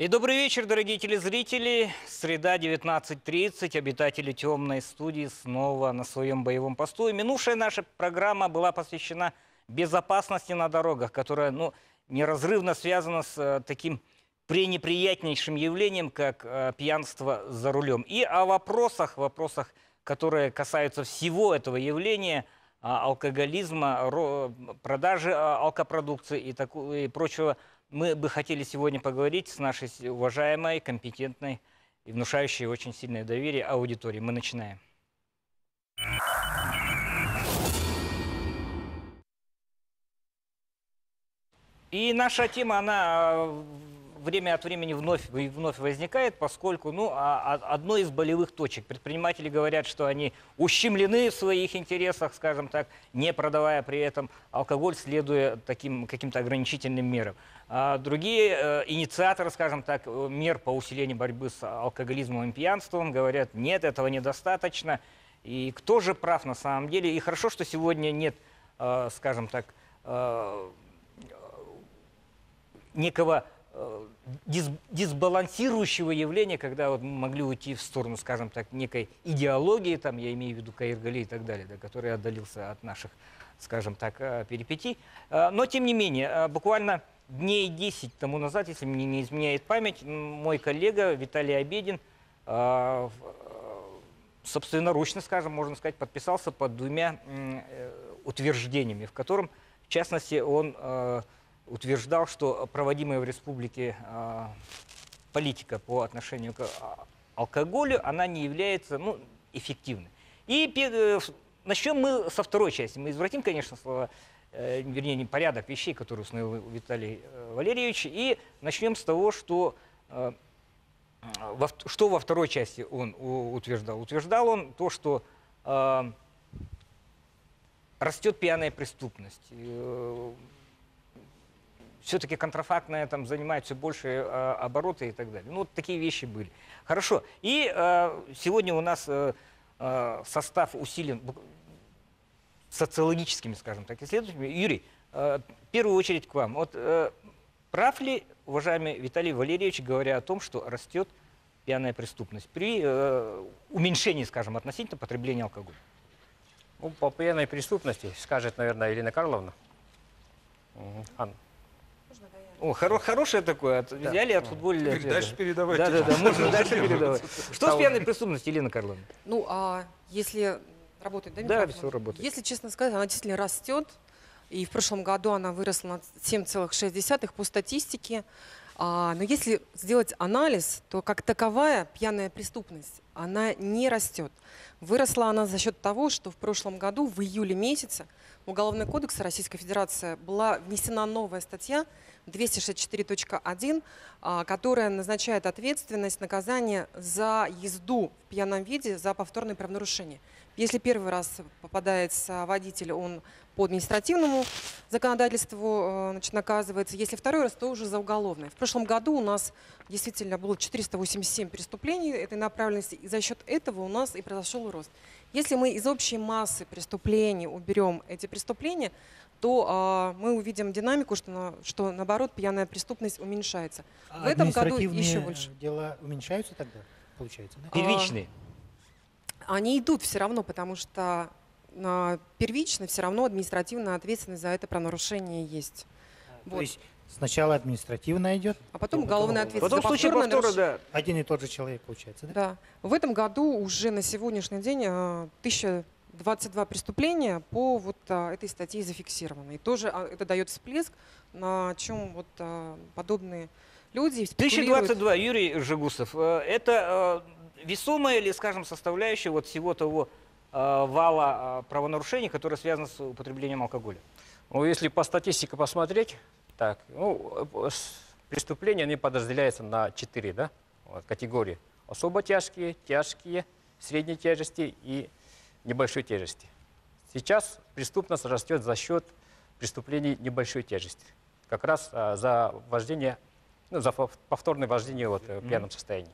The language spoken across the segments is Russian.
И добрый вечер, дорогие телезрители. Среда, 19:30. Обитатели темной студии снова на своем боевом посту. И минувшая наша программа была посвящена безопасности на дорогах, которая неразрывно связана с таким пренеприятнейшим явлением, как пьянство за рулем. И о вопросах, которые касаются всего этого явления, алкоголизма, продажи алкопродукции и прочего, мы бы хотели сегодня поговорить с нашей уважаемой, компетентной и внушающей очень сильное доверие аудитории. Мы начинаем. И наша тема, она время от времени вновь возникает, поскольку одной из болевых точек. Предприниматели говорят, что они ущемлены в своих интересах, скажем так, не продавая при этом алкоголь, следуя таким каким-то ограничительным мерам. А другие инициаторы, скажем так, мер по усилению борьбы с алкоголизмом и пьянством говорят, нет, этого недостаточно. И кто же прав на самом деле? И хорошо, что сегодня нет, скажем так, некого дисбалансирующего явления, когда мы могли уйти в сторону, скажем так, некой идеологии, там, я имею в виду Каиргали и так далее, который отдалился от наших, скажем так, перипетий. Но, тем не менее, буквально дней 10 тому назад, если мне не изменяет память, мой коллега Виталий Обедин собственноручно, скажем, можно сказать, подписался под двумя утверждениями, в котором, в частности, он утверждал, что проводимая в республике политика по отношению к алкоголю, она не является эффективной. И начнем мы со второй части. Мы извратим, конечно, слова, вернее, не порядок вещей, которые установил Виталий Валерьевич, и начнем с того, что во второй части он утверждал. Утверждал он то, что растет пьяная преступность. Все-таки контрафактная там занимает все больше обороты и так далее. Вот такие вещи были. Хорошо. И сегодня у нас состав усилен социологическими, скажем так, исследователями. Юрий, в первую очередь к вам. Вот прав ли, уважаемый Виталий Валерьевич, говоря о том, что растет пьяная преступность при уменьшении, скажем, относительно потребления алкоголя? Ну, по пьяной преступности скажет, наверное, Елена Карловна. Анна. Хорошее такое, взяли, отфутболили. Дальше передавайте. Да, можно дальше передавать. Что с пьяной преступностью, Елена Карловна? Ну, если работает, да, микрофон? Да, все работает. Если честно сказать, она действительно растет. И в прошлом году она выросла на 7,6 по статистике. Но если сделать анализ, то как таковая пьяная преступность, она не растет. Выросла она за счет того, что в прошлом году, в июле месяце, в Уголовный кодекс Российской Федерации была внесена новая статья 264.1, которая назначает ответственность, наказание за езду в пьяном виде за повторное правонарушение. Если первый раз попадается водитель, он по административному законодательству наказывается. Если второй раз, то уже за уголовное. В прошлом году у нас действительно было 487 преступлений этой направленности, и за счет этого у нас и произошел рост. Если мы из общей массы преступлений уберем эти преступления, то мы увидим динамику, что наоборот пьяная преступность уменьшается. В этом году еще больше. Дела уменьшаются тогда, получается? Да? Первичные. Они идут все равно, потому что первично все равно административная ответственность за это правонарушение есть. То есть сначала административная идет, а потом уголовная ответственность. Потом в случае повтора, да. Один и тот же человек получается, да? Да. В этом году уже на сегодняшний день 1022 преступления по этой статье зафиксированы. И тоже это дает всплеск, на чем подобные люди спекулируют. 1022, Юрий Жигусов, это весомая или, скажем, составляющая всего того вала правонарушений, которые связаны с употреблением алкоголя? Ну, если по статистике посмотреть, так, преступления они подразделяются на 4 категории. Особо тяжкие, тяжкие, средней тяжести и небольшой тяжести. Сейчас преступность растет за счет преступлений небольшой тяжести. Как раз за вождение, за повторное вождение в пьяном состоянии.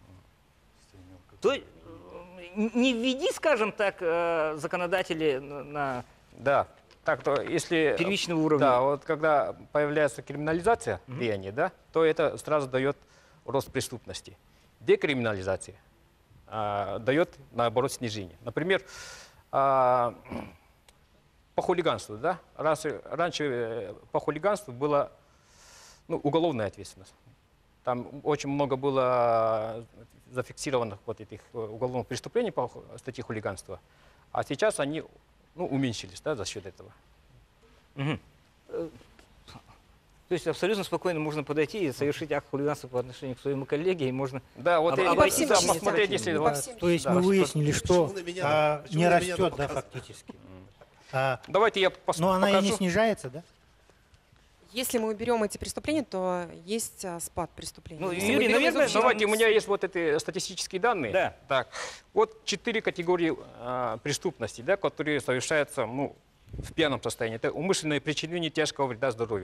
То не введи, скажем так, законодатели на Да, так то если первичного уровня. Да, когда появляется криминализация деяний, то это сразу дает рост преступности. Декриминализация дает, наоборот, снижение. Например, по хулиганству. Да? Раньше по хулиганству была уголовная ответственность. Там очень много было зафиксированных вот этих уголовных преступлений по статье хулиганства. А сейчас они уменьшились, да, за счет этого. Мгм. То есть абсолютно спокойно можно подойти и совершить акт хулиганства по отношению к своему коллеге, и можно... Да, вот А и по всем да, частям. посмотреть, если... И по вот, всем То есть да, мы что- выяснили, что Почему на меня- почему не на меня растет, да, показывают? фактически. А, Давайте я но она и не покажу. снижается, да? Если мы уберем эти преступления, то есть спад преступлений. Ну, Если мы Юрий, берем из наверное, общего Давайте, у микса. меня есть вот эти статистические данные. Да. Так, вот 4 категории преступности, да, которые совершаются в пьяном состоянии. Это умышленное причинение тяжкого вреда здоровью.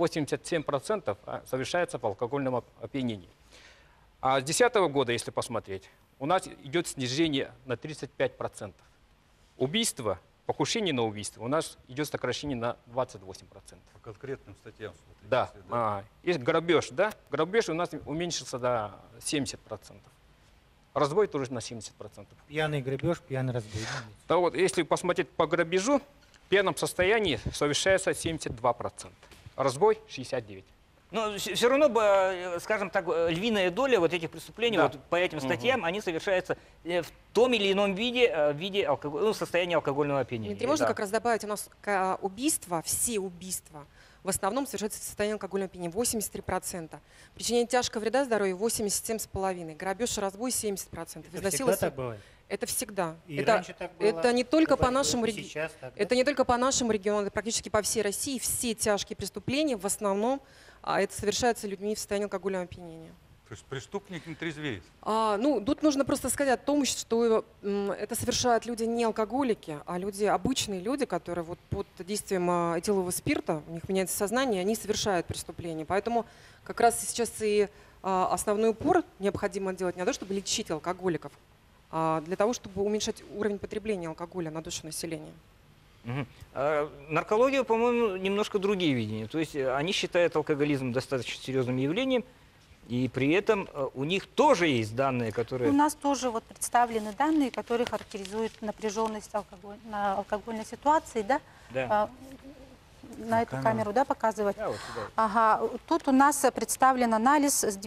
87% совершается по алкогольному опьянению. А с 2010 года, если посмотреть, у нас идет снижение на 35%. Убийство, покушение на убийство у нас идет сокращение на 28%. По конкретным статьям смотрите. Да. если, да. Есть грабеж, да? Грабеж у нас уменьшился до 70%. Разбой тоже на 70%. Пьяный грабеж, пьяный разбой. Да вот, если посмотреть по грабежу, в пьяном состоянии совершается 72%. Разбой 69%. Но все равно, скажем так, львиная доля вот этих преступлений Да. вот по этим статьям, они совершаются в том или ином виде, в виде состояния алкогольного опьянения. Дмитрий, можно Да. как раз добавить, у нас убийства, все убийства в основном совершаются в состоянии алкогольного опьянения, 83%. Причинение тяжкого вреда здоровью 87,5%. Грабеж и разбой 70%. Это всегда так бывает? Это всегда. И это, раньше так было, это не только по бывает, нашему и региону. сейчас так, да? Это не только по нашему региону, это практически по всей России. Все тяжкие преступления в основном это совершаются людьми в состоянии алкогольного опьянения. То есть преступник не трезвеет. Тут нужно просто сказать о том, что это совершают люди не алкоголики, а люди, обычные люди, которые вот под действием этилового спирта, у них меняется сознание, они совершают преступления. Поэтому как раз сейчас и основной упор необходимо делать не на то, чтобы лечить алкоголиков, а для того, чтобы уменьшать уровень потребления алкоголя на душу населения. Мгм. Наркология, по-моему, немножко другие видения. То есть они считают алкоголизм достаточно серьезным явлением, и при этом у них тоже есть данные, которые... У нас тоже вот представлены данные, которые характеризуют напряженность на алкогольной ситуации, да? Да. На эту камеру, да, показывать? Да, вот сюда. Ага, тут у нас представлен анализ с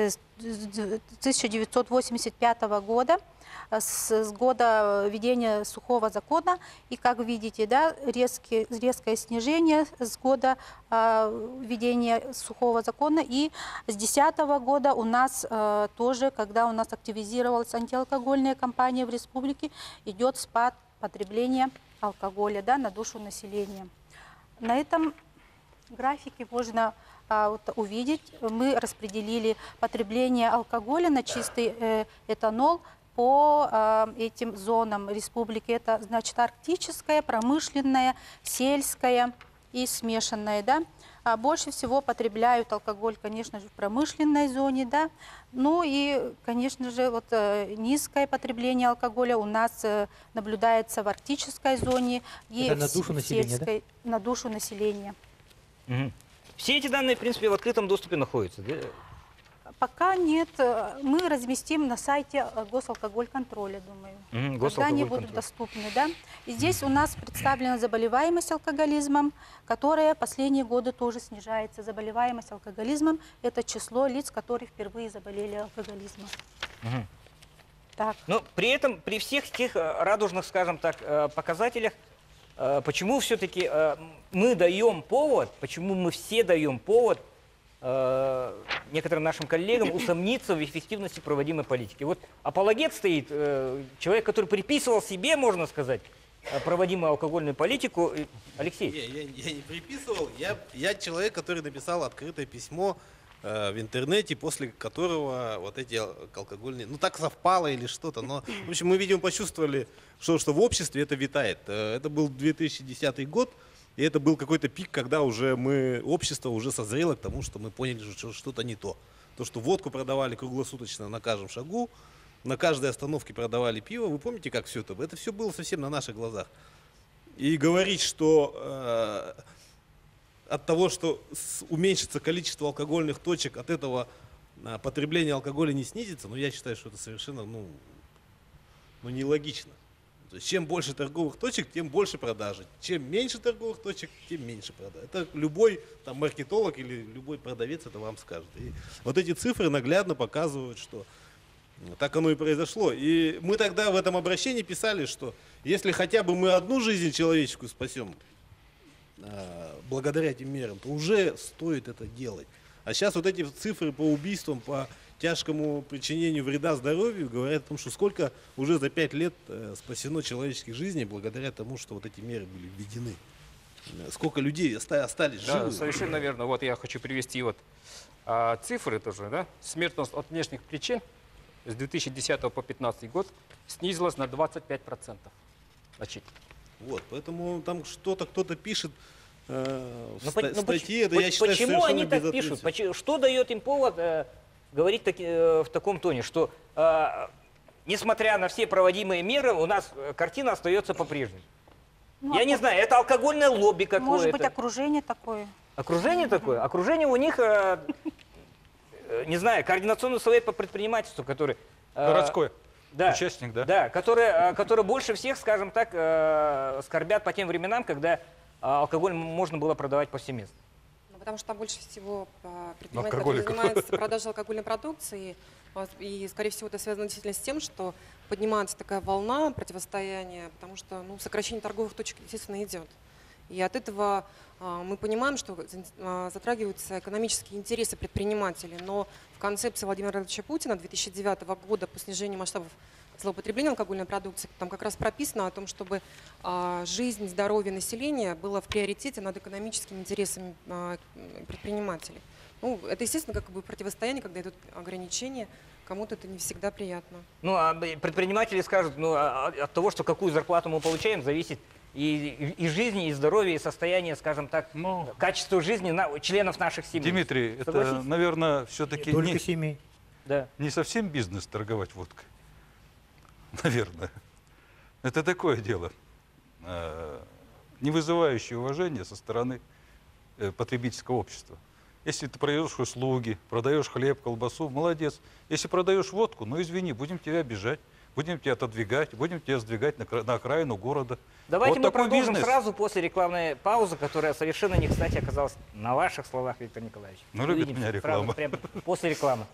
1985 года, с года введения сухого закона. И, как видите, да, резкое снижение с года введения сухого закона. И с 2010 года у нас тоже, когда у нас активизировалась антиалкогольная кампания в республике, идет спад потребления алкоголя, да, на душу населения. На этом графике можно увидеть, мы распределили потребление алкоголя на чистый этанол по этим зонам республики. Это значит арктическая, промышленная, сельская и смешанная. Да? А больше всего потребляют алкоголь, конечно же, в промышленной зоне. Да? Ну и, конечно же, вот, низкое потребление алкоголя у нас наблюдается в арктической зоне и Это на душу в населения, сельской, на душу населения. Мгм. Все эти данные, в принципе, в открытом доступе находятся. Да? Пока нет, мы разместим на сайте госалкогольконтроля, думаю. Мгм, Когда они госалкогольконтроль. будут доступны, да. И здесь у нас представлена заболеваемость алкоголизмом, которая последние годы тоже снижается. Заболеваемость алкоголизмом – это число лиц, которые впервые заболели алкоголизмом. Мгм. Так. Но при этом, при всех тех радужных, скажем так, показателях, почему все-таки мы даем повод, почему мы все даем повод некоторым нашим коллегам усомниться в эффективности проводимой политики. Вот апологет стоит, человек, который приписывал себе, можно сказать, проводимую алкогольную политику. Алексей. Я не приписывал, я человек, который написал открытое письмо в интернете, после которого вот эти алкогольные, так совпало или что-то, но, в общем, мы, видимо, почувствовали, что в обществе это витает. Это был 2010 год, и это был какой-то пик, когда уже общество уже созрело к тому, что мы поняли, что что-то не то. То, что водку продавали круглосуточно на каждом шагу, на каждой остановке продавали пиво. Вы помните, как все это? Это все было совсем на наших глазах. И говорить, что от того, что уменьшится количество алкогольных точек, от этого потребление алкоголя не снизится, но я считаю, что это совершенно нелогично. То есть чем больше торговых точек, тем больше продажи. Чем меньше торговых точек, тем меньше продажи. Это любой там маркетолог или любой продавец это вам скажет. И вот эти цифры наглядно показывают, что так оно и произошло. И мы тогда в этом обращении писали, что если хотя бы мы одну жизнь человеческую спасем благодаря этим мерам, то уже стоит это делать. А сейчас вот эти цифры по убийствам, по тяжкому причинению вреда здоровью говорят о том, что сколько уже за 5 лет спасено человеческих жизней благодаря тому, что вот эти меры были введены. Сколько людей остались Да, живы. совершенно верно. Вот я хочу привести вот цифры тоже, да. Смертность от внешних причин с 2010 по 2015 год снизилась на 25%. Значит, Вот, поэтому там что-то кто-то пишет в Ну, статье, это я считаю почему совершенно они так пишут? Что дает им повод говорить в таком тоне, что несмотря на все проводимые меры, у нас картина остается по-прежнему? Ну, Я не знаю, это алкогольное лобби какое-то. Может быть, окружение такое. Окружение такое? Окружение у них, не знаю, координационный совет по предпринимательству, который... Городской Да, участник, да? Да, которые больше всех, скажем так, скорбят по тем временам, когда алкоголь можно было продавать повсеместно. Ну, потому что там больше всего предприниматели, Алкоголиков. которые занимаются продажей алкогольной продукции. И, скорее всего, это связано действительно с тем, что поднимается такая волна противостояния, потому что сокращение торговых точек, естественно, идет. И от этого мы понимаем, что затрагиваются экономические интересы предпринимателей. Но в концепции Владимира Владимировича Путина 2009 года по снижению масштабов злоупотребления алкогольной продукции там как раз прописано о том, чтобы жизнь, здоровье населения было в приоритете над экономическими интересами предпринимателей. Ну, это, естественно, как бы противостояние, когда идут ограничения, кому-то это не всегда приятно. Ну, а предприниматели скажут, от того, что какую зарплату мы получаем, зависит и жизнь, и здоровье, и состояние, скажем так, качество жизни членов наших семей. Дмитрий, это, Согласитесь? наверное, все-таки Только семей. Да. не совсем бизнес торговать водкой. Наверное. Это такое дело, не вызывающее уважения со стороны потребительского общества. Если ты продаешь услуги, продаешь хлеб, колбасу, молодец. Если продаешь водку, ну извини, будем тебя обижать, будем тебя отодвигать, будем тебя сдвигать на окраину города. Давайте Вот мы такой продолжим бизнес. сразу после рекламной паузы, которая совершенно не кстати оказалась на ваших словах, Виктор Николаевич. Ну, любит Увидимся меня сразу, реклама. прямо после рекламы.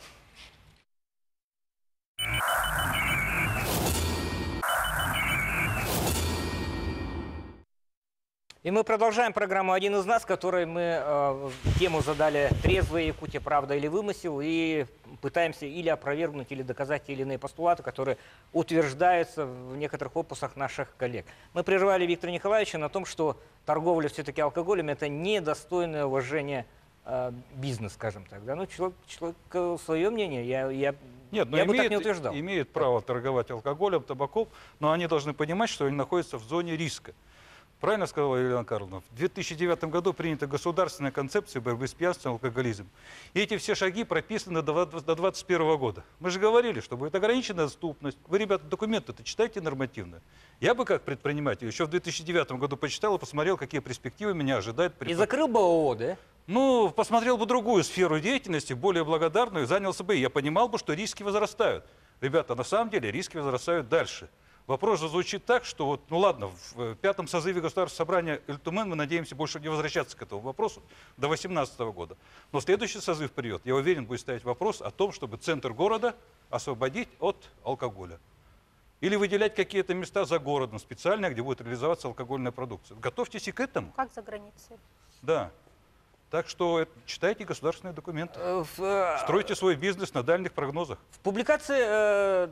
И мы продолжаем программу «Один из нас», в которой мы тему задали «Трезвая Якутия. Правда или вымысел?» и пытаемся или опровергнуть, или доказать те или иные постулаты, которые утверждаются в некоторых опусах наших коллег. Мы прервали Виктора Николаевича на том, что торговля все-таки алкоголем – это недостойное уважения бизнес, скажем так. Да? Ну, человек свое мнение, я бы так не утверждал. Имеют право торговать алкоголем, табаком, но они должны понимать, что они находятся в зоне риска. Правильно сказала Елена Карловна? В 2009 году принята государственная концепция борьбы с пьянством и алкоголизмом. И эти все шаги прописаны до 2021 года. Мы же говорили, что будет ограниченная доступность. Вы, ребята, документы-то читайте нормативно. Я бы как предприниматель еще в 2009 году почитал и посмотрел, какие перспективы меня ожидают. И закрыл бы ООО, да? Ну, посмотрел бы другую сферу деятельности, более благодарную, занялся бы. Я понимал бы, что риски возрастают. Ребята, на самом деле риски возрастают дальше. Вопрос же звучит так, что вот, ну ладно, в 5-м созыве Государственного собрания ЛТМН мы надеемся больше не возвращаться к этому вопросу до 2018 года. Но следующий созыв придет, я уверен, будет ставить вопрос о том, чтобы центр города освободить от алкоголя. Или выделять какие-то места за городом специально, где будет реализоваться алкогольная продукция. Готовьтесь и к этому. Как за границей? Да. Так что читайте государственные документы. Стройте свой бизнес на дальних прогнозах. В публикации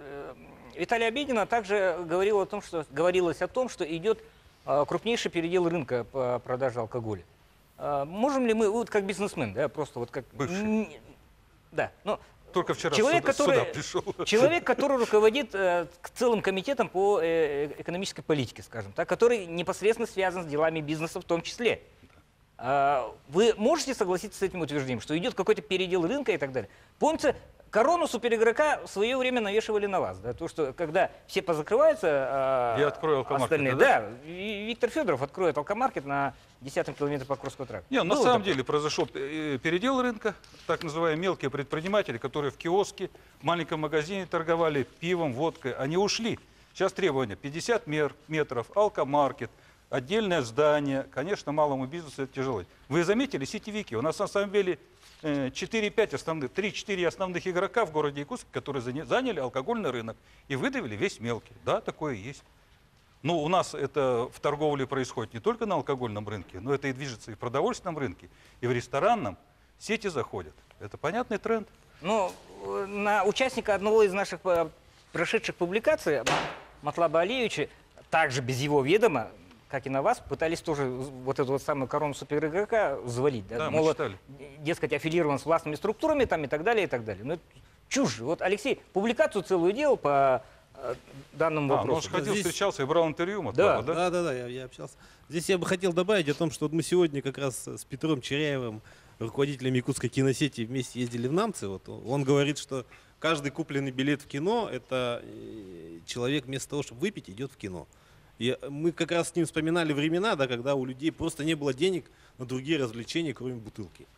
Виталия Обедина также говорилось о том, что идет крупнейший передел рынка по продаже алкоголя. Можем ли мы, вот как бизнесмен, да, просто вот как... Бывший. Да, но Только вчера человек, сюда пришел. человек, который руководит целым комитетом по экономической политике, скажем так, который непосредственно связан с делами бизнеса в том числе. Вы можете согласиться с этим утверждением, что идет какой-то передел рынка и так далее? Помните, корону суперигрока в свое время навешивали на вас, да? То, что когда все позакрываются, Я открою алкомаркет, остальные, да? да, и Виктор Федоров откроет алкомаркет на 10-м километре Покровского тракта. Не, на Было самом такое? деле произошел передел рынка, так называемые мелкие предприниматели, которые в киоске, в маленьком магазине торговали пивом, водкой, они ушли. Сейчас требования 50 метров, алкомаркет, отдельное здание. Конечно, малому бизнесу это тяжело. Вы заметили сетевики? У нас на самом деле 4-5 основных, 3-4 основных игрока в городе Якутске, которые заняли алкогольный рынок и выдавили весь мелкий. Да, такое есть. Но у нас это в торговле происходит не только на алкогольном рынке, но это и движется и в продовольственном рынке, и в ресторанном. Сети заходят. Это понятный тренд. Ну, на участника одного из наших прошедших публикаций, Матлаба Алиевича, также без его ведома, как и на вас, пытались тоже вот эту вот самую корону суперигрока завалить. Да? Да, мы Мол, читали. дескать, аффилирован с властными структурами там, и так далее, и так далее. Ну, это чушь. Вот Алексей публикацию целую делал по данному Он вопросу. же ходил, Здесь- встречался и брал интервью. Матлаба, да? Да, я общался. Здесь я бы хотел добавить о том, что вот мы сегодня как раз с Петром Черяевым, руководителем якутской киносети, вместе ездили в Намцы. Вот он говорит, что каждый купленный билет в кино, это человек вместо того, чтобы выпить, идет в кино. И мы как раз с ним вспоминали времена, да, когда у людей просто не было денег на другие развлечения, кроме бутылки.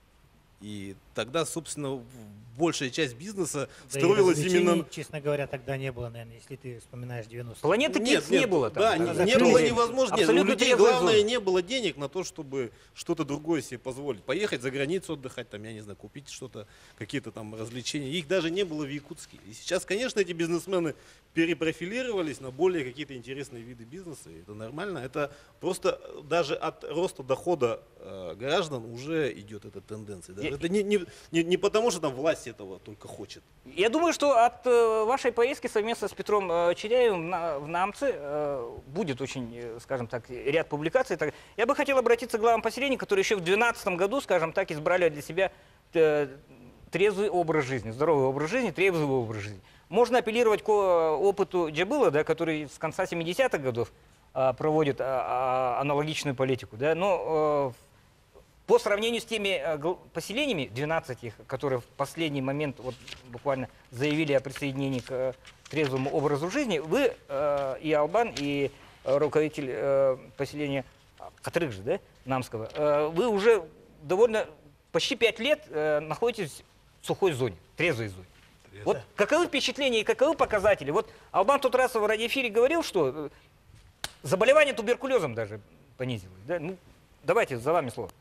И тогда, собственно, большая часть бизнеса Да и строилась развлечений, именно... честно говоря, тогда не было, наверное, если ты вспоминаешь 90-е. Планеты Кикс не было там. Да, Да, не закрыли. было невозможно. Нет, у Абсолютно людей трезвая главное зона. не было денег на то, чтобы что-то другое себе позволить. Поехать за границу отдыхать, там, я не знаю, купить что-то, какие-то там развлечения. Их даже не было в Якутске. И сейчас, конечно, эти бизнесмены перепрофилировались на более какие-то интересные виды бизнеса. И это нормально. Это просто даже от роста дохода граждан уже идет эта тенденция. Да. Это не потому, что там власть этого только хочет. Я думаю, что от вашей поездки совместно с Петром Черяевым в Намцы будет очень, скажем так, ряд публикаций. Я бы хотел обратиться к главам поселений, которые еще в 2012 году, скажем так, избрали для себя трезвый образ жизни, здоровый образ жизни, трезвый образ жизни. Можно апеллировать к опыту Джабыла, да, который с конца 70-х годов проводит аналогичную политику. Да, но по сравнению с теми поселениями, 12 их, которые в последний момент вот, буквально заявили о присоединении к трезвому образу жизни, вы и Албан, и руководитель поселения Катрык, да, Намского, вы уже довольно почти 5 лет находитесь в сухой зоне, трезвой зоне. Вот каковы впечатления и каковы показатели? Вот Албан тот раз в радиоэфире говорил, что заболевание туберкулезом даже понизилось. Да? Ну, давайте, за вами слово.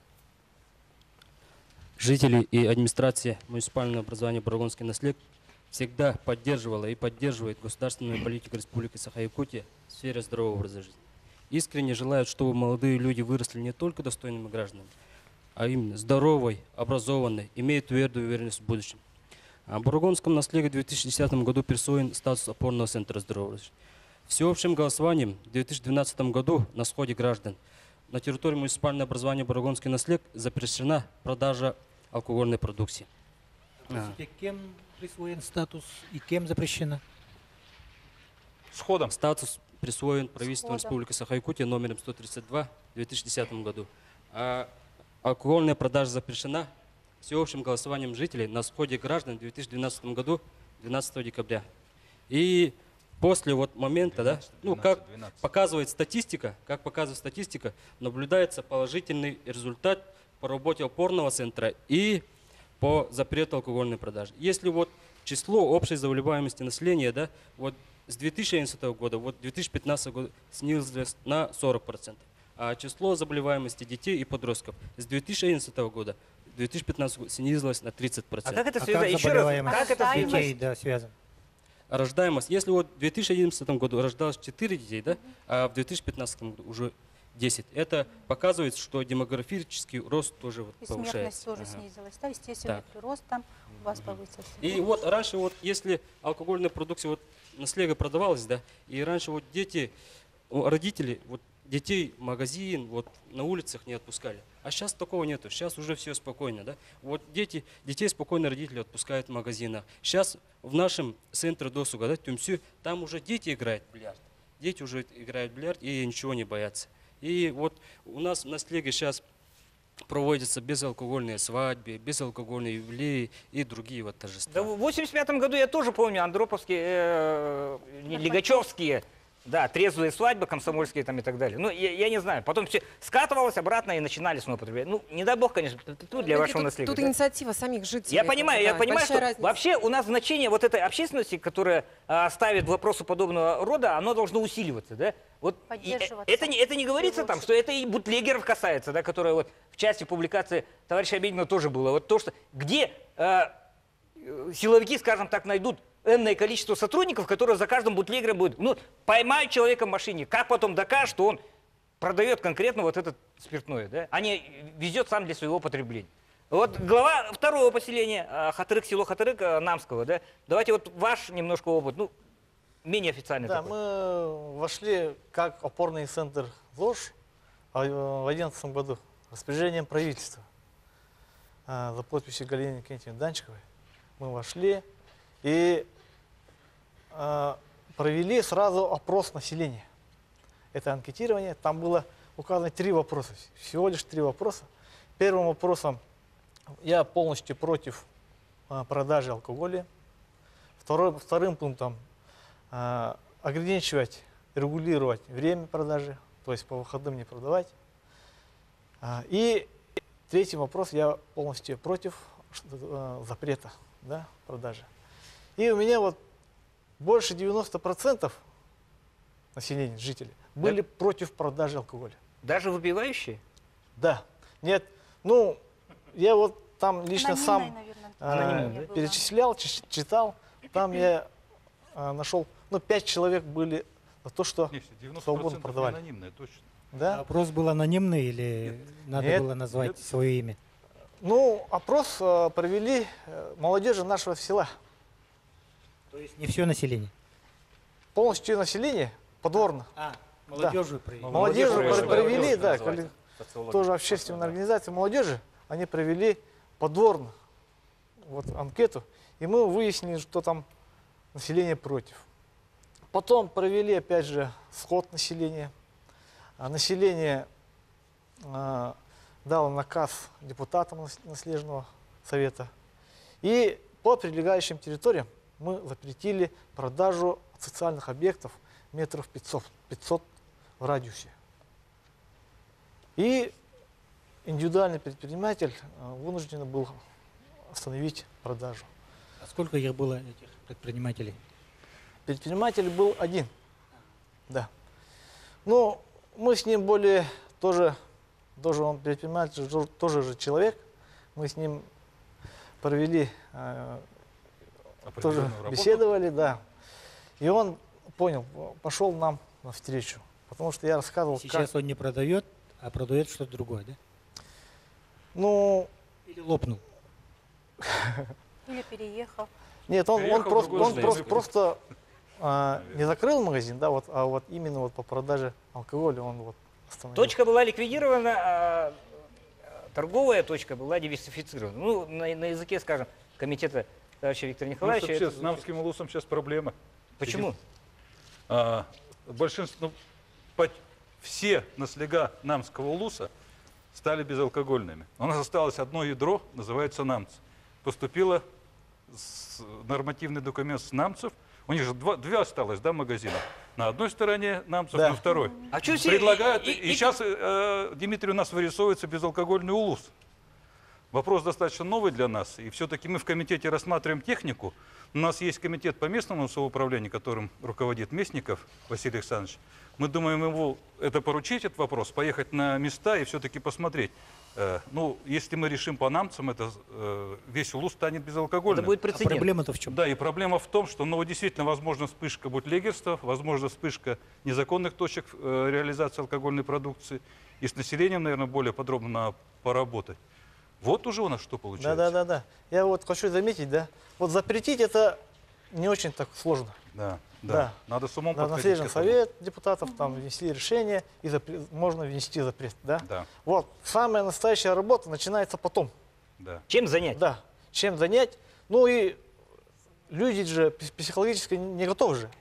Жители и администрация муниципального образования Бургонский наслед всегда поддерживала и поддерживает государственную политику Республики Саха-Якутия в сфере здорового образа жизни. Искренне желают, чтобы молодые люди выросли не только достойными гражданами, а именно здоровой, образованной, имея твердую уверенность в будущем. В Бургонском наследии в 2010 году присвоен статус опорного центра здорового образа жизни. Всеобщим голосованием в 2012 году на сходе граждан на территории муниципального образования Бургонский наслед запрещена продажа алкогольной продукции. Простите, кем присвоен статус и кем запрещено? С ходом. Статус присвоен правительством Сходом. Республики Саха-Якутия номером 132 в 2010 году. А алкогольная продажа запрещена всеобщим голосованием жителей на сходе граждан в 2012 году 12 декабря. И после вот момента, 12, да, ну 12, как 12. показывает статистика, наблюдается положительный результат по работе опорного центра и по запрету алкогольной продажи. Если вот число общей заболеваемости населения, да, вот с 2011 года, вот 2015 года снизилось на 40%, а число заболеваемости детей и подростков с 2011 года 2015 года снизилось на 30%. А как это А связано? как Еще раз, заболеваемость как это Рождаемость? связано? детей, да, связан? Рождаемость, если вот в 2011 году рождалось 4 детей, да, а в 2015 году уже 10, это показывает, что демографический рост тоже вот И смертность повышается. тоже Ага. снизилась. Да, естественно, рост там у вас повысился. И вот раньше вот если алкогольная продукция вот на слега продавалась, да, и раньше вот дети, родители вот детей в магазин, вот на улицах не отпускали. А сейчас такого нету. Сейчас уже все спокойно, да. Вот детей спокойно родители отпускают в магазинах. Сейчас в нашем центре досуга, да, Тюмсю, там уже дети играют в бильярд. Дети уже играют в бильярд и ничего не боятся. И вот у нас на слеге сейчас проводятся безалкогольные свадьбы, безалкогольные юбилеи и другие вот торжества. Да, в 85 году я тоже помню андроповские, лигачевские, да, трезвые свадьбы, комсомольские там и так далее. Ну, я не знаю. Потом все скатывалось обратно и начинали снова употреблять. Ну, не дай бог, конечно, для вашего наследия. Тут да. инициатива самих жителей. Я понимаю, большая что разница. вообще у нас значение вот этой общественности, которая ставит вопросы подобного рода, оно должно усиливаться, да? Вот Поддерживаться. это не говорится там, что это и бутлегеров касается, да, которая вот в части публикации товарища Обедина тоже было. Вот то, что где силовики, скажем так, найдут энное количество сотрудников, которые за каждым бутлегером будут, ну, поймают человека в машине, как потом докажут, что он продает конкретно вот этот спиртное, да, а не везет сам для своего потребления. Вот глава второго поселения Хатырык, село Хатырык Намского, да, давайте вот ваш немножко опыт, ну, менее официальный Да, такой. мы вошли как опорный центр ЗОЖ в 2011 году распоряжением правительства за подписью Галины Кентьевны Данчиковой. Мы вошли и провели сразу опрос населения. Это анкетирование. Там было указано 3 вопроса, всего лишь 3 вопроса. Первым вопросом: я полностью против продажи алкоголя. Вторым пунктом: ограничивать, регулировать время продажи, то есть по выходным не продавать. И третий вопрос: я полностью против запрета, да, продажи. И у меня вот больше 90% населения, жителей, были против продажи алкоголя. Даже выпивающие? Да. Нет, ну, я вот там лично Анонимной, сам наверное, перечислял, читал, там я нашел, ну, 5 человек были за то, что Нет, 90% свободно продавали. анонимные, точно. Да? Опрос был анонимный или надо Нет, было назвать свое имя? Ну, опрос провели молодежи нашего села. То есть не все население? Полностью население подворно. Молодежи провели. Молодежи провели. провели, Молодежь да, называется. Социология. тоже общественная организация молодежи, они провели подворно вот анкету, и мы выяснили, что там население против. Потом провели, опять же, сход населения. Население дало наказ депутатам наследного совета. И по прилегающим территориям мы запретили продажу социальных объектов метров 500 в радиусе. И индивидуальный предприниматель вынужден был остановить продажу. А сколько их было, этих предпринимателей? Предприниматель был один. Да. Но мы с ним более тоже он предприниматель, тоже же человек. Мы с ним провели, тоже Определенную работу. беседовали, да. И он понял, пошел нам навстречу. Потому что я рассказывал, Сейчас как... он не продает, а продает что-то другое, да? Ну, Или лопнул? Или переехал. нет, он Приехал в просто, другую он страну. просто не закрыл магазин, да, вот, а вот именно вот по продаже алкоголя он вот остановил. Точка была ликвидирована, а торговая точка была диверсифицирована. Ну, на языке, скажем, комитета товарища Виктора У нас Николаевича. вообще это с Намским улусом сейчас проблема. Почему? Большинство, все наслега Намского улуса стали безалкогольными. У нас осталось одно ядро, называется намцы. Поступило нормативный документ с намцев. У них же две осталось, да, магазина. На одной стороне намцев, Да. на второй. А чё все- Предлагают, и- и сейчас, Дмитрий, у нас вырисовывается безалкогольный улус. Вопрос достаточно новый для нас, и все-таки мы в комитете рассматриваем технику. У нас есть комитет по местному самоуправлению, которым руководит Местников Василий Александрович. Мы думаем ему это поручить, этот вопрос, поехать на места и все-таки посмотреть. Ну, если мы решим по намцам, это весь улус станет безалкогольным. Это будет А прецедент. проблема-то в чем? Да, и проблема в том, что, ну, действительно, возможно вспышка бутлегерства, возможно вспышка незаконных точек реализации алкогольной продукции. И с населением, наверное, более подробно надо поработать. Вот уже у нас что получается. Да. Я вот хочу заметить, да, вот запретить это не очень так сложно. Да. Да. Надо с умом На подходить наследный к этому. совет депутатов там внесли решение, и можно внести запрет, да? Да, Вот, самая настоящая работа начинается потом, да. Чем занять? да, чем занять, ну и люди же психологически не готовы же.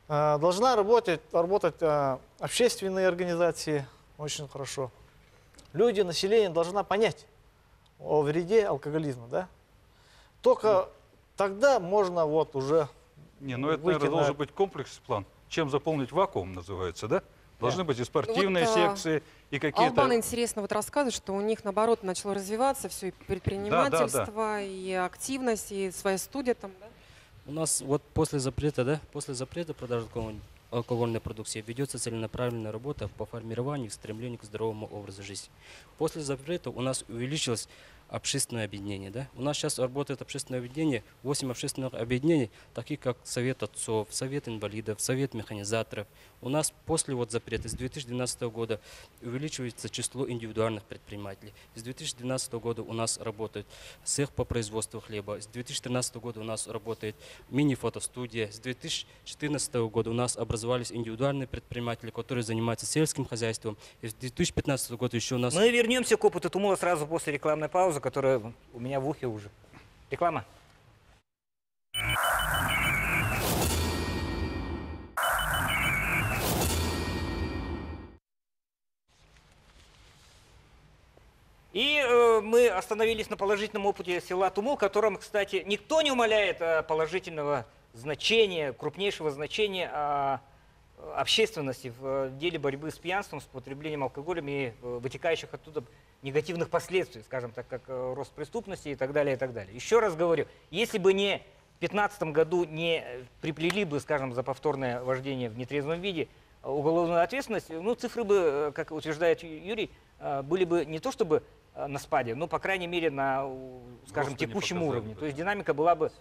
Должна работать общественные организации, очень хорошо. люди, население должна понять о вреде алкоголизма, да? Только тогда можно вот уже Не, ну это, выйти наверное, на- должен быть комплексный план. Чем заполнить вакуум, называется, да? Должны быть и спортивные Вот, секции, и какие-то... Албан интересно вот рассказывает, что у них, наоборот, начало развиваться все, и предпринимательство, и активность, и своя студия там, да? У нас вот после запрета продажи алкогольной продукции ведется целенаправленная работа по формированию и стремлению к здоровому образу жизни. После запрета у нас увеличилось общественное объединение. Да? У нас сейчас работает общественное объединение, 8 общественных объединений, таких как Совет отцов, Совет инвалидов, Совет механизаторов. У нас после вот запрета с 2012 года увеличивается число индивидуальных предпринимателей. С 2012 года у нас работает цех по производству хлеба. С 2013 года у нас работает мини-фотостудия. С 2014 года у нас образовались индивидуальные предприниматели, которые занимаются сельским хозяйством. И с 2015 года еще у нас... Мы вернемся к опыту Тумула сразу после рекламной паузы, которая у меня в ухе уже. Реклама. И мы остановились на положительном опыте села Тумул, которым, кстати, никто не умаляет положительного значения, крупнейшего значения общественности в деле борьбы с пьянством, с потреблением алкоголя и вытекающих оттуда негативных последствий, скажем так, как рост преступности и так далее, и так далее. Еще раз говорю, если бы не в 2015 году не приплели бы, скажем, за повторное вождение в нетрезвом виде уголовную ответственность, ну, цифры бы, как утверждает Юрий, были бы не то чтобы на спаде, но, по крайней мере, на, скажем, Роста не текущем показали уровне. бы, То есть да. динамика была бы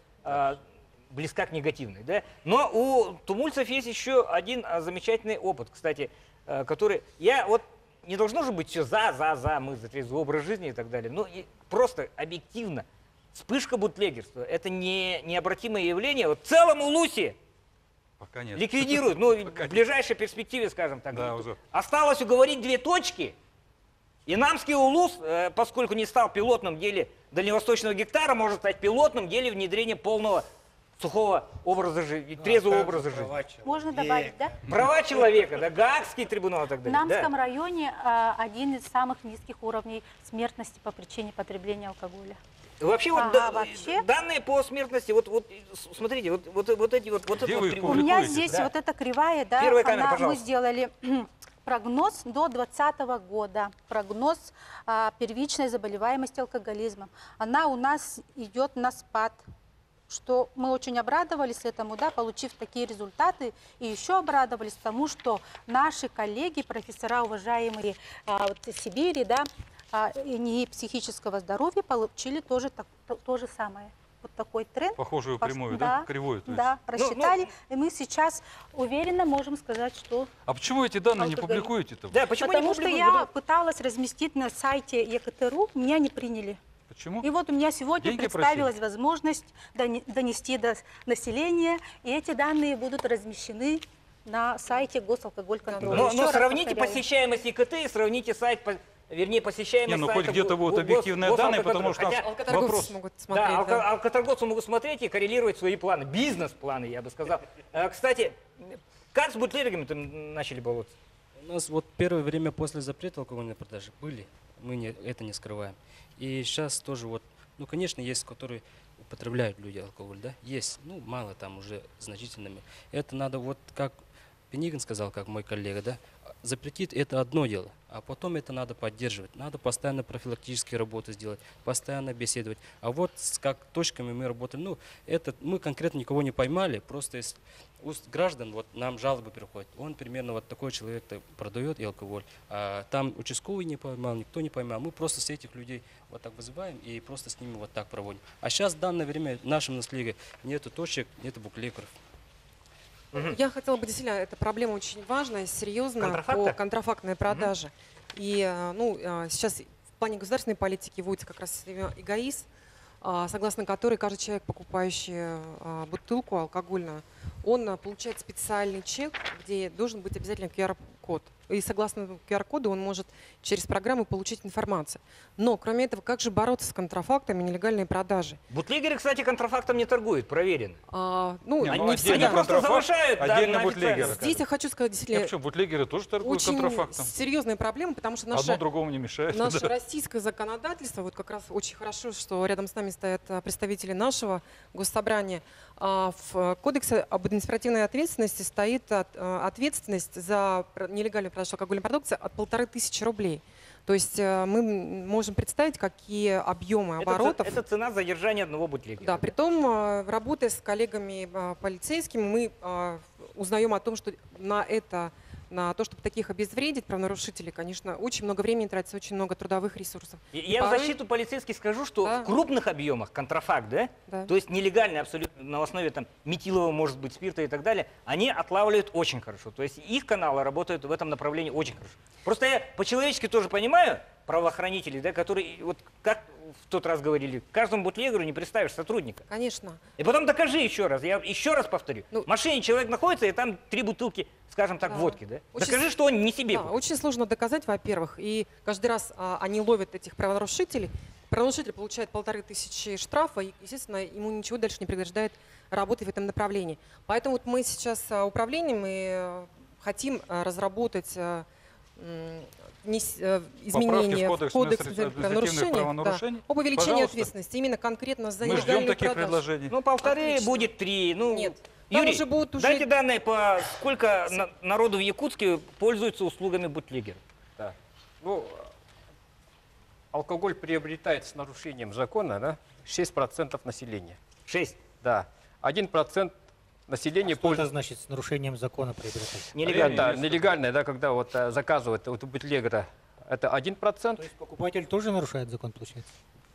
близка к негативной. Да? Но у тумульцев есть еще один замечательный опыт, кстати, который... Не должно же быть все мы за трезвый образ жизни и так далее. Но просто объективно вспышка бутлегерства – это необратимое явление. Вот в целом Улусе Пока нет. ликвидируют, ну, в ближайшей перспективе, скажем так. Да, уже. Осталось уговорить 2 точки. И Намский Улус, поскольку не стал пилотным в деле дальневосточного гектара, может стать пилотным в деле внедрения полного сухого образа жизни, трезвого образа жизни. Можно добавить, да? Права человека, да, Гаагский трибунал и так В далее. Намском Да. районе один из самых низких уровней смертности по причине потребления алкоголя. Вообще, вообще. данные по смертности, смотрите, вот эти вот Где вы их У меня публикуете? здесь Да. вот эта кривая, да, Первая камера, мы пожалуйста. сделали прогноз до 2020 года, прогноз первичной заболеваемости алкоголизмом. Она у нас идет на спад, что мы очень обрадовались этому, да, получив такие результаты, и еще обрадовались тому, что наши коллеги, профессора, уважаемые вот из Сибири, да, НИИ психического здоровья, получили тоже то же самое. Вот такой тренд. Похожую прямую, да? Кривую, то есть. Да, рассчитали, и мы сейчас уверенно можем сказать, что... А почему эти данные не Алкоголь. публикуете-то? Да, почему Потому не что публикуют? я пыталась разместить на сайте ЕКТРУ, меня не приняли. Почему? И вот у меня сегодня Деньги представилась возможность донести до населения, и эти данные будут размещены на сайте госалкогольконтроля. Но Еще раз сравните повторяю. посещаемость ИКТ и сравните сайт, вернее, посещаемость Не, ну хоть сайта где-то вот объективные данные, потому что у нас Алкоторговцы вопрос... могут смотреть. Да, да. алкоторговцы могут смотреть и коррелировать свои планы, бизнес-планы, я бы сказал. Кстати, как с бутлегерами начали бороться? У нас вот первое время после запрета алкогольной продажи были, мы это не скрываем. И сейчас тоже вот, ну, конечно, есть, которые употребляют люди алкоголь, да, есть, ну, мало там уже значительными. Это надо вот, как Пенигин сказал, как мой коллега, да, запретить это одно дело, а потом это надо поддерживать. Надо постоянно профилактические работы сделать, постоянно беседовать. А вот как точками мы работаем, ну, это мы конкретно никого не поймали, просто из уст граждан вот нам жалобы приходят. Он примерно вот такой человек продает и алкоголь. А там участковый не поймал, никто не поймал. Мы просто с этих людей вот так вызываем и просто с ними вот так проводим. А сейчас в данное время в нашем наследии нету точек, нету буклегеров. Я хотела бы действительно, эта проблема очень важная, серьезная Контрафакта? по контрафактной продаже. И сейчас в плане государственной политики вводится как раз эгоиз, согласно которой каждый человек, покупающий бутылку алкогольную, он получает специальный чек, где должен быть обязательно QR-код. и согласно QR-коду он может через программу получить информацию. Но, кроме этого, как же бороться с контрафактами и нелегальной продажей? Бутлегеры, кстати, контрафактом не торгуют, проверено. Ну, Не, не ну, Они всегда. просто контрафакт, завышают, да, отдельно на бутлегеры. официальном. Здесь я хочу сказать, Нет, действительно, почему? Бутлегеры тоже торгуют очень контрафактом. серьезная проблема, потому что Одно наша другому не мешает. наше да. российское законодательство, вот как раз очень хорошо, что рядом с нами стоят представители нашего госсобрания. В Кодексе об административной ответственности стоит ответственность за нелегальную продажу алкогольной продукции от 1500 рублей. То есть мы можем представить, какие объемы оборотов. Это цена задержания одного бутлегера. Да, притом, работая с коллегами полицейскими, мы узнаем о том, что на то, чтобы таких обезвредить, правонарушителей, конечно, очень много времени тратится, очень много трудовых ресурсов. Я в порой- защиту полицейских скажу, что Да. в крупных объемах контрафакт, да? Да. То есть нелегальный абсолютно на основе там метилового, может быть, спирта и так далее, они отлавливают очень хорошо. То есть их каналы работают в этом направлении очень хорошо. Просто я по-человечески тоже понимаю правоохранителей, да, которые, вот как в тот раз говорили, каждому бутлегеру не представишь сотрудника. Конечно. И потом докажи еще раз, я еще раз повторю. Ну, в машине человек находится, и там 3 бутылки, скажем так, Да. водки, да? Очень Докажи, что он не себе Да, купил. очень сложно доказать, во-первых. И каждый раз они ловят этих правонарушителей. Правонарушитель получает 1500 штрафа, и, естественно, ему ничего дальше не преграждает работать в этом направлении. Поэтому вот мы сейчас управлением и хотим разработать изменения в кодекс административных правонарушений. об увеличении Пожалуйста. ответственности именно конкретно за Мы ждем нелегальную таких продажу. предложений. Ну, 1,5, Отлично. будет 3. Ну, Нет. Там Юрий, уже будут уже- дайте данные, по сколько народу в Якутске пользуется услугами бутлегера. Да. Ну, алкоголь приобретает с нарушением закона, да, 6% населения. 6. Да. 1% населения Что это пользуется. значит с нарушением закона приобретать? Нелегально. Это нелегальное, да, когда вот заказывают у бутлегера, это 1%. То есть покупатель тоже нарушает закон, получается?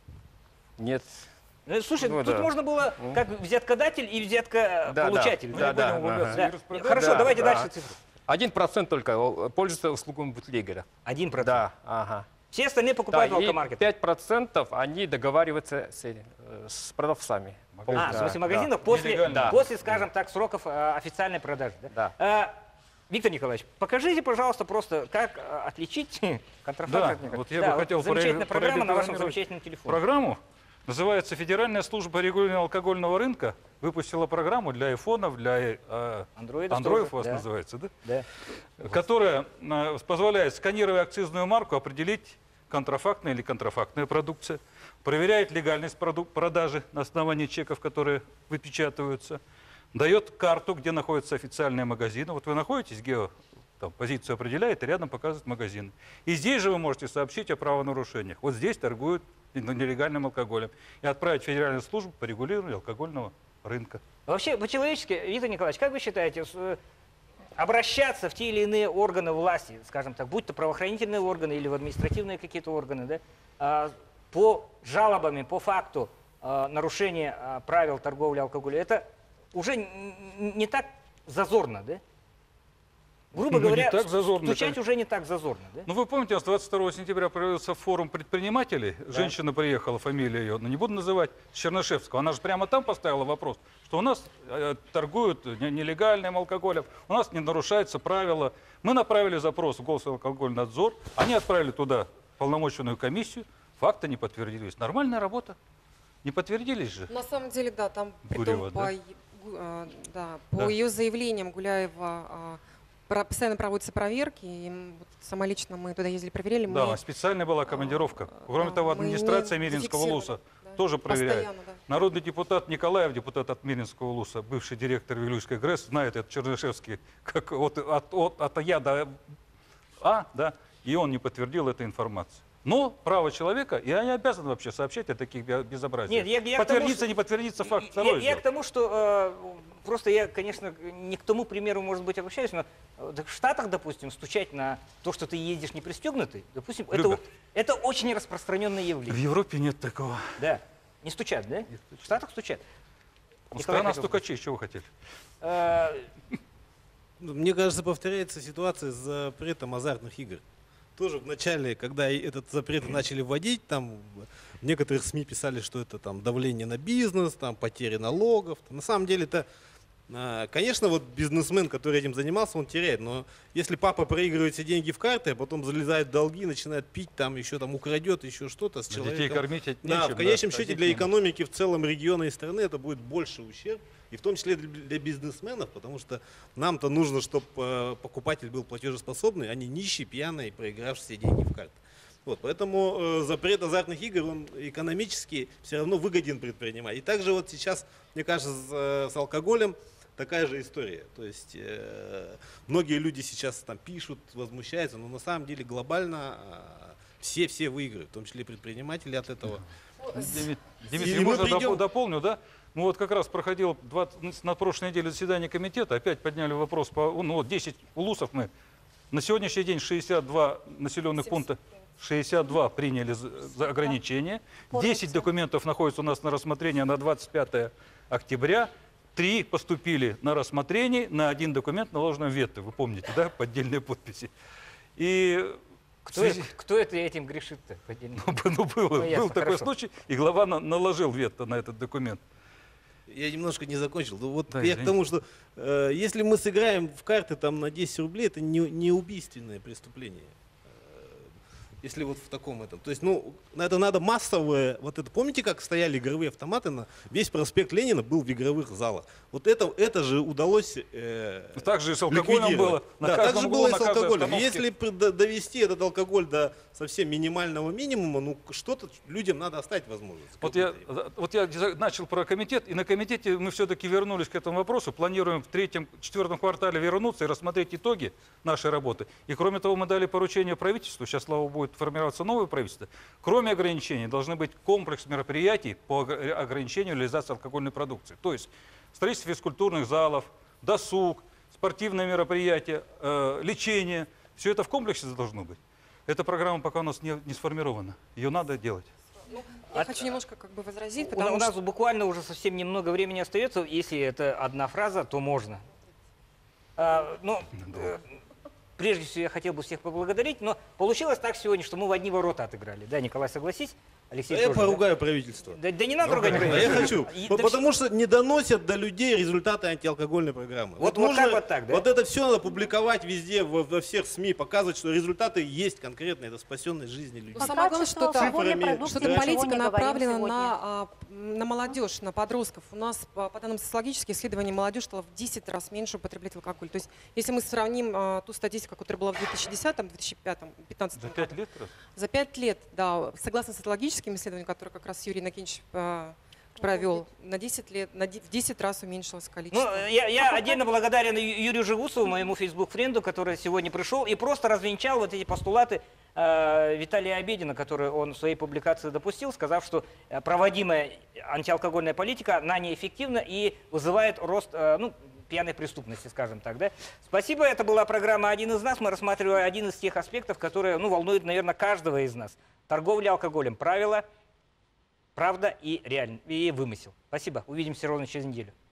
Нет. Ну, слушай, Ну, тут да. можно было как взяткодатель и взяткополучатель. Да, да, ага. Да. Хорошо, Да, давайте да. дальше цифры. 1% только пользуется услугами бутлегера. 1%. Да, ага. Все остальные Да, покупают в и алкомаркет. 5% они договариваются с продавцами. В смысле Да, магазинов да. Нелегально. Да. после, скажем так, сроков официальной продажи. Да? Да. Виктор Николаевич, покажите, пожалуйста, просто, как отличить контрафакт Да, от неконтрафакта. вот я бы хотел замечательная программа на вашем прорекламировать замечательном телефоне. Программу называется «Федеральная служба регулирования алкогольного рынка». Выпустила программу для айфонов, для Андроидов андроидов тоже, у вас да. называется, да? Да. Которая позволяет, сканируя акцизную марку, определить контрафактная или контрафактная продукция, проверяет легальность продажи на основании чеков, которые выпечатываются, дает карту, где находятся официальные магазины. Вот вы находитесь, позицию определяет, и рядом показывает магазин. И здесь же вы можете сообщить о правонарушениях. Вот здесь торгуют нелегальным алкоголем. И отправить в Федеральную службу по регулированию алкогольного рынка. Вообще, по-человечески, Виктор Николаевич, как вы считаете, обращаться в те или иные органы власти, скажем так, будь то правоохранительные органы или в административные какие-то органы, да, по жалобам, по факту нарушения правил торговли алкоголем, это уже не так зазорно, да? Грубо Ну, не говоря, так зазорно, стучать конечно. уже не так зазорно, да? Ну, вы помните, у нас 22 сентября провелся форум предпринимателей. Женщина приехала, фамилия ее, но не буду называть, с Чернышевского. Она же прямо там поставила вопрос, что у нас торгуют нелегальным алкоголем, у нас не нарушаются правила. Мы направили запрос в Госалкогольнадзор, они отправили туда полномоченную комиссию, факты не подтвердились. Нормальная работа. Не подтвердились же. На самом деле, да, там Гурьева, притом да? по ее заявлениям Гуляева постоянно проводятся проверки. И вот сама лично мы туда ездили, проверяли. Да, мы, специальная была командировка. Кроме да, того, мы не администрация Миринского зафиксировали, ЛУСа да. тоже проверяет. Постоянно, да. Народный депутат Николаев, депутат от Миринского ЛУСа, бывший директор Вилюйской ГРЭС, знает этот Чернышевский как от Я до А, да, и он не подтвердил эту информацию. Но право человека, и они обязаны вообще сообщать о таких безобразиях. Нет, я к подтвердится, тому, не подтвердится факт. Я второе к дело. тому, что просто я, конечно, не к тому примеру, может быть, обращаюсь, но в Штатах, допустим, стучать на то, что ты едешь не пристегнутый, допустим, Любят. это очень распространенное В явление. Европе нет такого. Да. Не стучат, да? В Штатах стучат. Николай Страна хотел стукачей, чего вы хотели? Мне кажется, повторяется ситуация с запретом азартных игр. Тоже в начале, когда этот запрет начали вводить, там в некоторых СМИ писали, что это там давление на бизнес, там потери налогов. На самом деле это Конечно, вот бизнесмен, который этим занимался, он теряет. Но если папа проигрывает все деньги в карты, а потом залезает в долги, начинает пить, там еще там украдет еще что-то с человеком. Детей кормить Да, нечем, в конечном да, счете ходить для нечем. экономики в целом региона и страны это будет больше ущерб. И в том числе для бизнесменов, потому что нам-то нужно, чтобы покупатель был платежеспособный, а не нищий, пьяный, проигравший все деньги в карты. Вот, поэтому запрет азартных игр, он экономически все равно выгоден предпринимателю. И также вот сейчас, мне кажется, с алкоголем такая же история. То есть многие люди сейчас там пишут, возмущаются, но на самом деле глобально все выиграют, в том числе и предприниматели от этого. Дмитрий, И мы можно придем- дополню, да? Ну вот как раз проходило на прошлой неделе заседание комитета, опять подняли вопрос, ну вот 10 улусов мы, на сегодняшний день 62 населенных пункта, 62 приняли за ограничение, 10 документов находятся у нас на рассмотрении на 25 октября, 3 поступили на рассмотрение, на 1 документ наложено вето, вы помните, да, поддельные подписи. И Кто это этим грешит-то? был ясно, такой хорошо. случай, и глава наложил вето на этот документ. Я немножко не закончил. Ну, вот Да, я извини. к тому, что если мы сыграем в карты там на 10 рублей, это не убийственное преступление. Если вот в таком этом. То есть, ну, это надо массовое. Вот это, помните, как стояли игровые автоматы на весь проспект Ленина был в игровых залах. Вот это же удалось Так же и с алкоголем ликвидировать. было. На Да, так каждом же углу, было и на с каждой алкоголем. остановке. Если довести этот алкоголь до совсем минимального минимума, ну что-то людям надо оставить возможность. Вот я начал про комитет, и на комитете мы все-таки вернулись к этому вопросу, планируем в 3-4 квартале вернуться и рассмотреть итоги нашей работы. И кроме того, мы дали поручение правительству, сейчас, слава богу, будет формироваться новое правительство. Кроме ограничений, должны быть комплекс мероприятий по ограничению реализации алкогольной продукции. То есть строительство физкультурных залов, досуг, спортивные мероприятия, лечение. Все это в комплексе должно быть. Эта программа пока у нас не сформирована. Ее надо делать. Я хочу немножко как бы возразить, У потому нас что... буквально уже совсем немного времени остается. Если это одна фраза, то можно. Прежде всего, я хотел бы всех поблагодарить, но получилось так сегодня, что мы в одни ворота отыграли. Да, Николай, согласись? Алексей Я тоже, да? поругаю правительство. Да не надо ругать А я правительство. хочу. Потому что не доносят до людей результаты антиалкогольной программы. Вот нужно так вот так, да? Вот это все надо публиковать везде, во всех СМИ, показывать, что результаты есть конкретные, это спасенной жизни людей. Но самое главное, что это, алкогольной цифрами, продукции что да. эта ничего политика не говорим направлена сегодня. на молодежь, на подростков. У нас, по данным социологических исследований, молодежь стала в 10 раз меньше употреблять алкоголь. То есть, если мы сравним ту статистику, которая была в 2010-2015 За 5 лет раз? За 5 лет, да, согласно социологическим исследованиям, которые как раз Юрий Накинч провел, на 10 лет, в 10 раз уменьшилось количество. Ну, я отдельно благодарен Юрию Живусову, моему фейсбук-френду, который сегодня пришел и просто развенчал вот эти постулаты Виталия Обедина, которые он в своей публикации допустил, сказав, что проводимая антиалкогольная политика, она неэффективна и вызывает рост пьяной преступности, скажем так. Да? Спасибо, это была программа «Один из нас». Мы рассматривали один из тех аспектов, которые волнуют, наверное, каждого из нас. Торговля алкоголем. Правила, правда и вымысел. Спасибо. Увидимся ровно через неделю.